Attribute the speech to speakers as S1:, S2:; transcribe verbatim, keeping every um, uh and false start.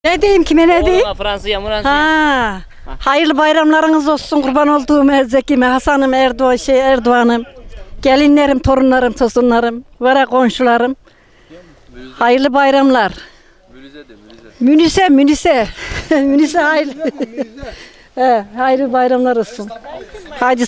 S1: Ne diyeyim kime ne diyeyim?
S2: Oğluma Fransa'ya Fransa'ya.
S1: Ha. Hayırlı bayramlarınız olsun kurban olduğum Zekime, Hasan'ım, Erdoğan, şey Erdoğan'ım. Gelinlerim, torunlarım, tosunlarım, vara komşularım. Hayırlı bayramlar. Münise, Münise. Münise hayırlı. He, hayırlı bayramlar olsun. Hadi